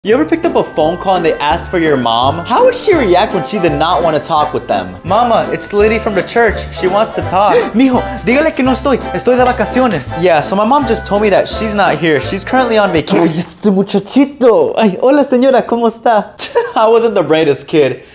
You ever picked up a phone call and they asked for your mom? How would she react when she did not want to talk with them? Mama, it's the lady from the church. She wants to talk. Mijo, dígale que no estoy. Estoy de vacaciones. Yeah, so my mom just told me that she's not here. She's currently on vacation. Ay, este muchachito. Ay, hola señora, ¿cómo está? I wasn't the brightest kid.